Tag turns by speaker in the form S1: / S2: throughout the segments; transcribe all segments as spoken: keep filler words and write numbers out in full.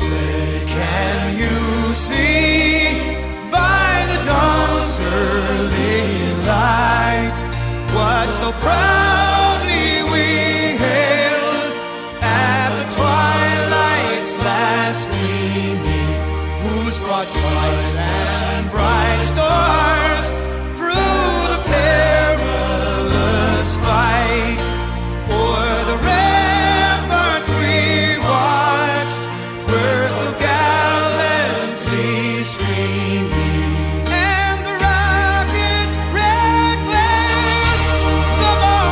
S1: Say, can you see by the dawn's early light what so proudly we hailed at the twilight's last gleaming, whose broad stripes and bright stars through the perilous fight o'er the ramparts we watched were so gallantly streaming, and the rocket's red glare, the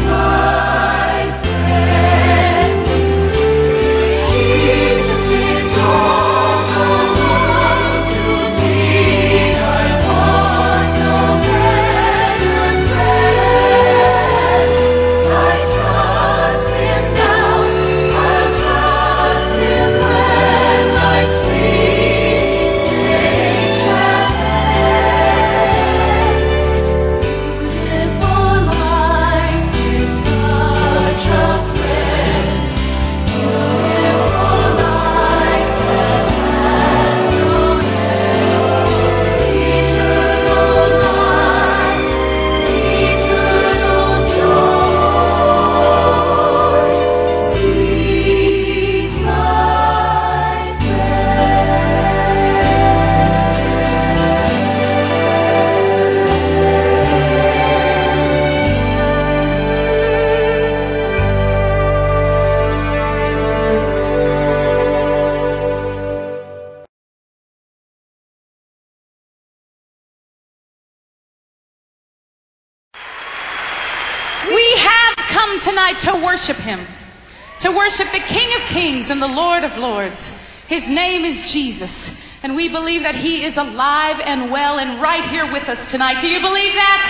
S2: Tonight to worship him, to worship the King of Kings and the Lord of Lords. His name is Jesus, and we believe that he is alive and well and right here with us tonight. Do you believe that?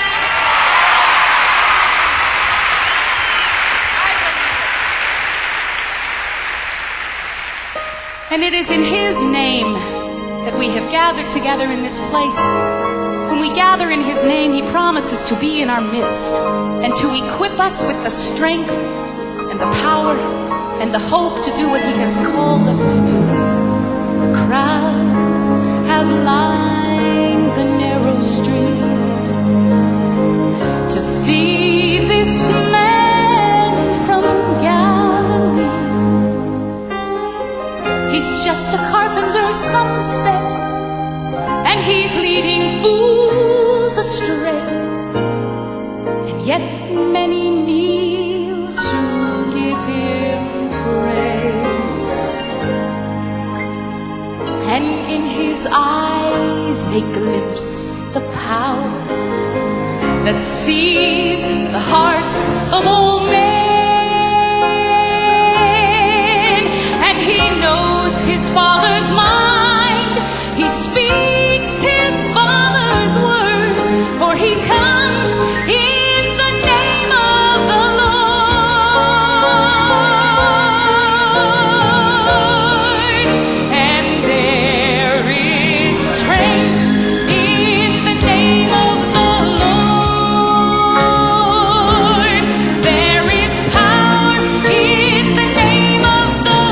S2: I believe it. And it is in his name that we have gathered together in this place. When we gather in his name, he promises to be in our midst and to equip us with the strength and the power and the hope to do what he has called us to do. The crowds have lined the narrow street to see this man from Galilee. He's just a carpenter, some say, and he's leading fools astray, and yet many kneel to give him praise. And in his eyes they glimpse the power that sees the hearts of all men, and he knows his Father's mind. He speaks his Father's words, for he comes in the name of the Lord. And there is strength in the name of the Lord. There is power in the name of the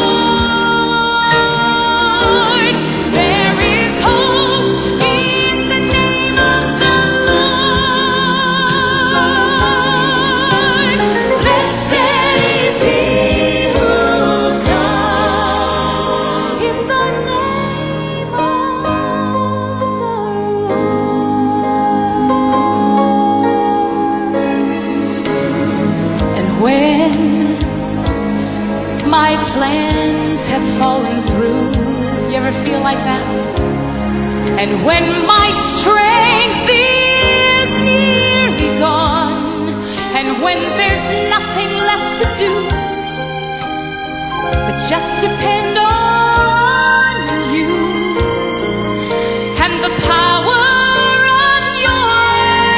S2: Lord. There is hope in the name of the Lord. Blessed is he who comes in the name of the Lord. And when my plans have fallen through, you ever feel like that? And when my strength is nearly gone, and when there's nothing left to do but just depend on you and the power of your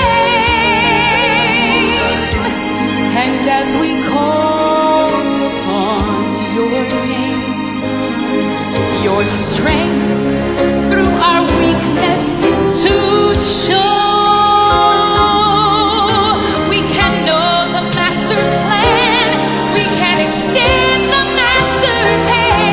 S2: name. And as we call upon your name, your strength through our weakness to show, we can know the Master's plan, we can extend the Master's hand.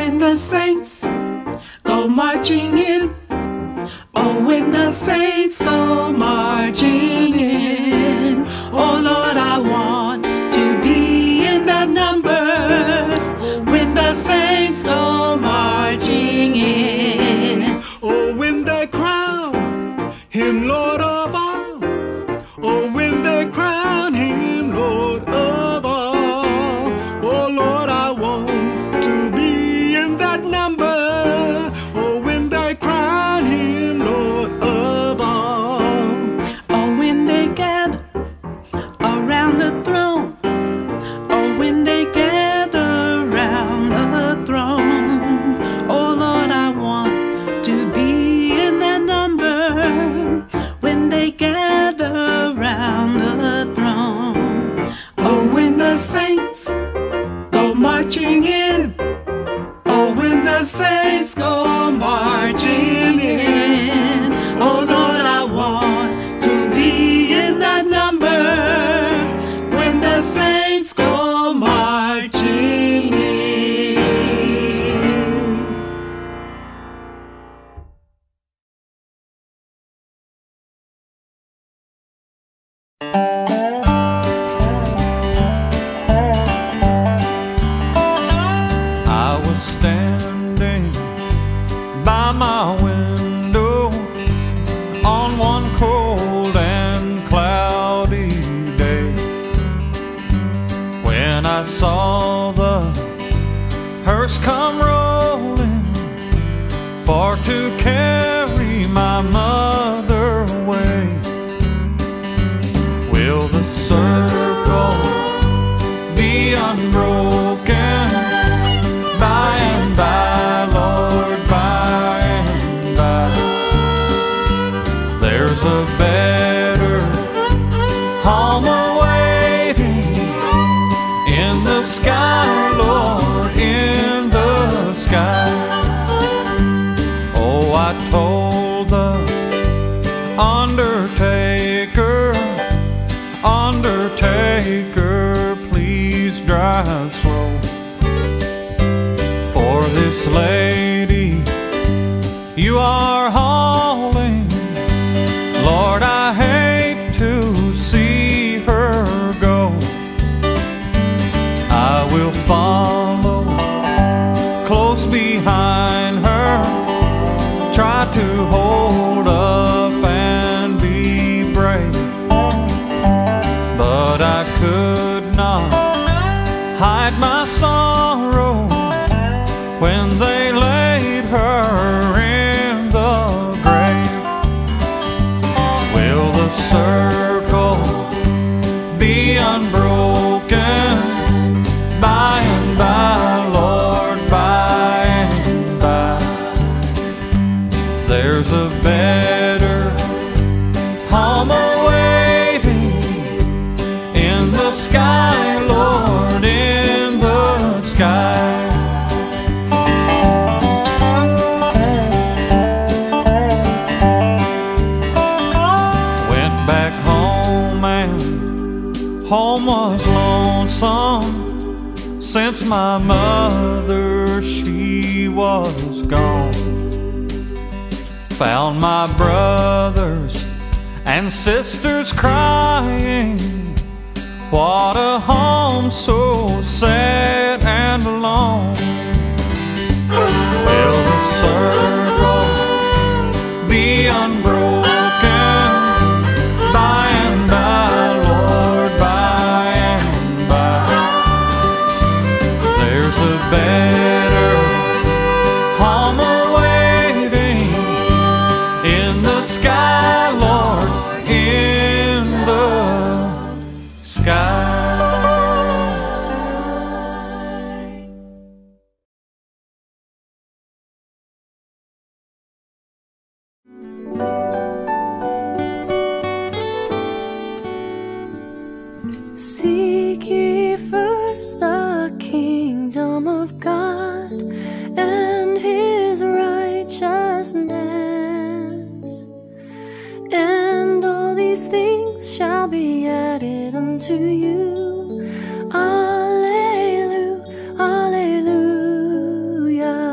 S3: when the saints go marching in. Oh, when the saints go marching in. Oh Lord, I want to be in that number. Oh, when the saints go marching in.
S1: Oh, when they crown him Lord of all. Oh, when they crown him Lord of all. Oh Lord, I want to be in that number. Oh, when they crown him Lord of all.
S3: Oh, when they gather around the throne. Oh, when they gather around the throne. Oh Lord, I want to be in that number. When they gather around the throne. Oh, when the saints go marching in. Oh, when the saints go marching in. Oh Lord, I want to be in that number. When the saints go marching in.
S1: I was standing by my window on one cold and cloudy day when I saw the hearse come rolling for to carry my mother away. Will the circle be unbroken by and by, Lord, by and by? There's a better home awaiting in the sky, Lord, in the sky. Oh, I told the undertaker, undertaker, please drive slow. For this lady you are hauling, Lord, I hate to see her go. I will follow close behind her, try to hold up and be brave, but I could not hide my sorrow when they laid her in the grave. Will the circle be unbroken by and by, Lord, by and by? There's a better home awaiting in the sky, Lord, in the sky. Went back home and home was lonesome since my mother, she was gone. Found my brothers and sisters crying. What a home so sad and alone. Will the circle be unbroken by and by, Lord, by and by? There's a better home awaiting in the sky, Lord, in the sky.
S4: Seek ye first the kingdom of God and his righteousness, and all these things shall be added unto you. Alleluia, alleluia.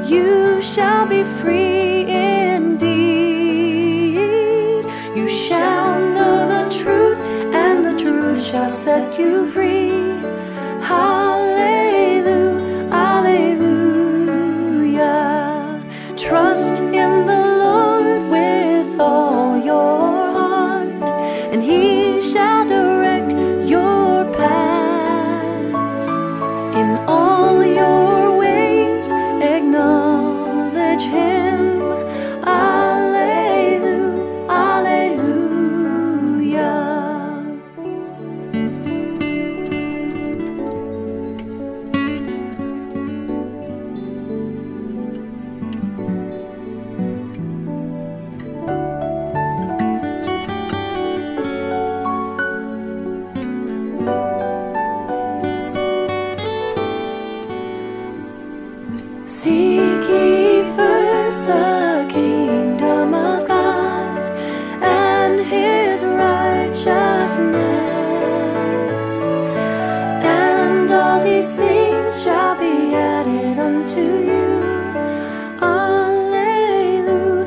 S4: you shall be free indeed. You shall know the truth, and the truth shall set you free. Hallelujah, hallelujah. Trust in the Lord with all your heart, and He shall direct your paths. In all your ways acknowledge Him. Alleluia, alleluia. Seek ye first the kingdom of God and His righteousness, and all these things shall be added unto you. Alleluia,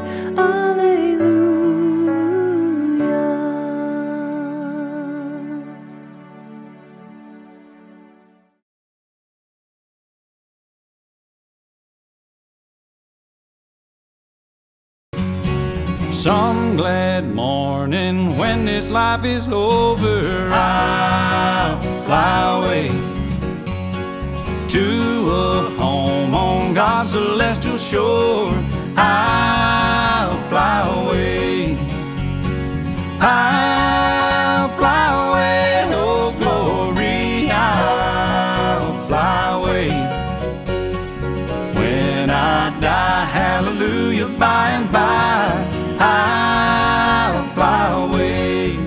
S4: alleluia.
S1: Some glad morning when this life is over, I'll fly away to a home on God's celestial shore. I'll fly away, I'll fly away, oh glory, I'll fly away. When I die, hallelujah, by and by, I'll fly away.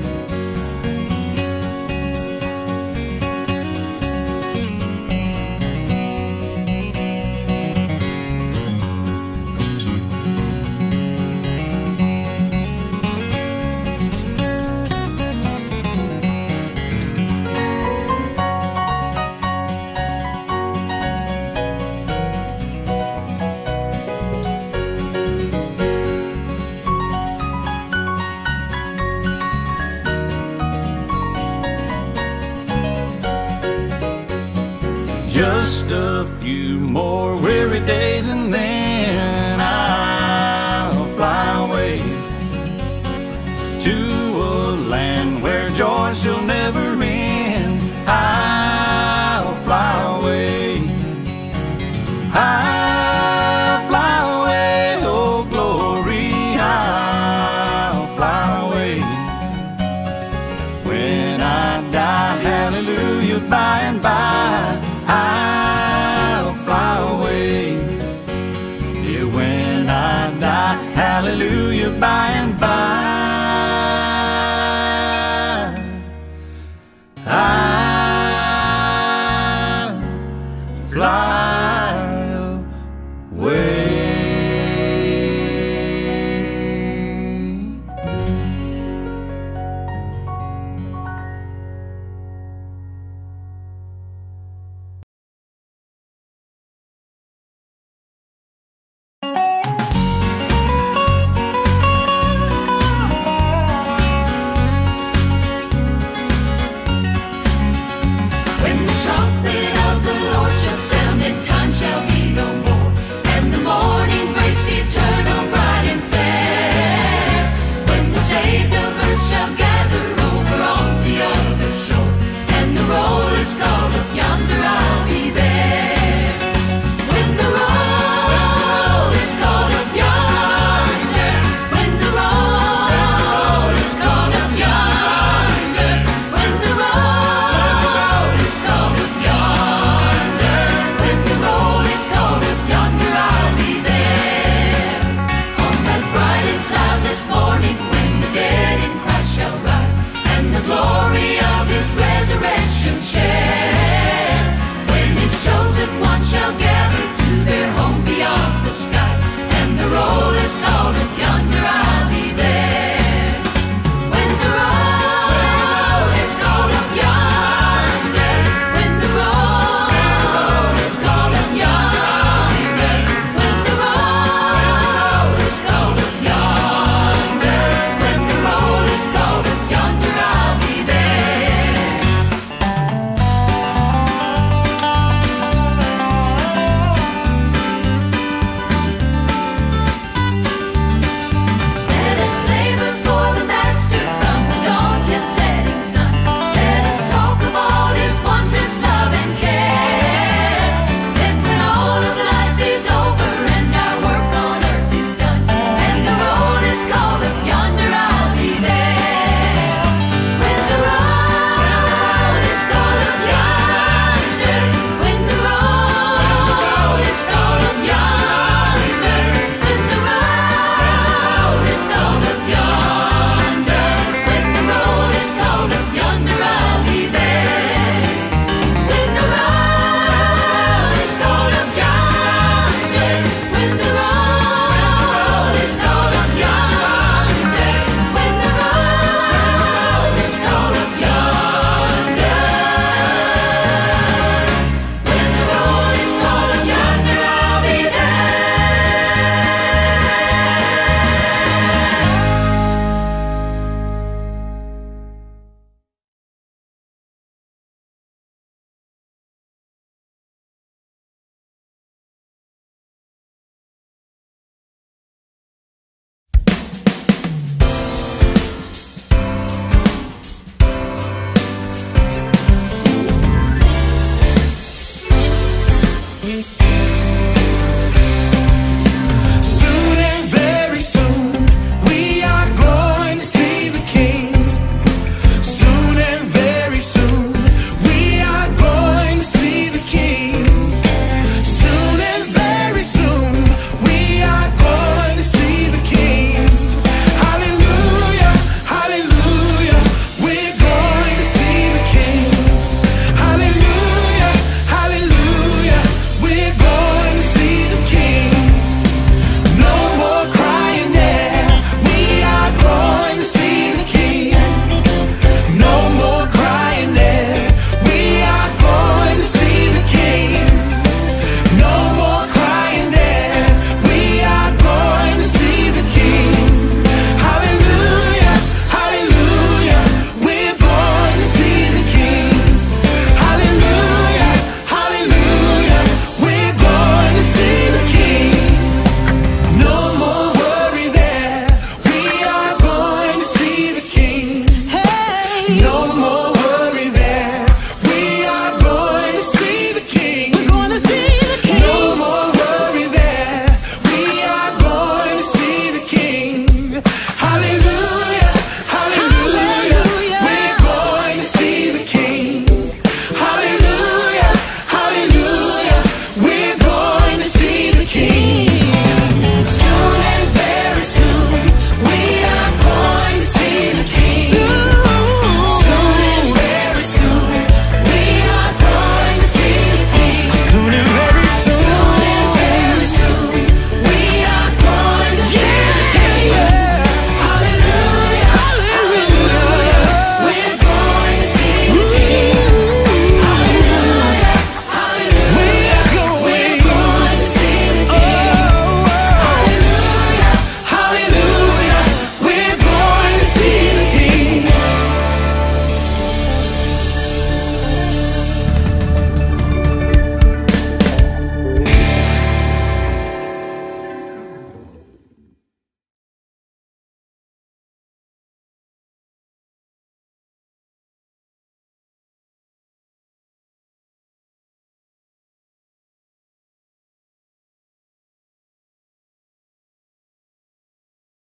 S1: Just a few more weary days and then I'll fly away to a land where joy shall never end. I'll fly away, I'll fly away, oh glory, I'll fly away. When I die, hallelujah, by and by, I'll fly away. Yeah, when I die, hallelujah, by and by, I'll fly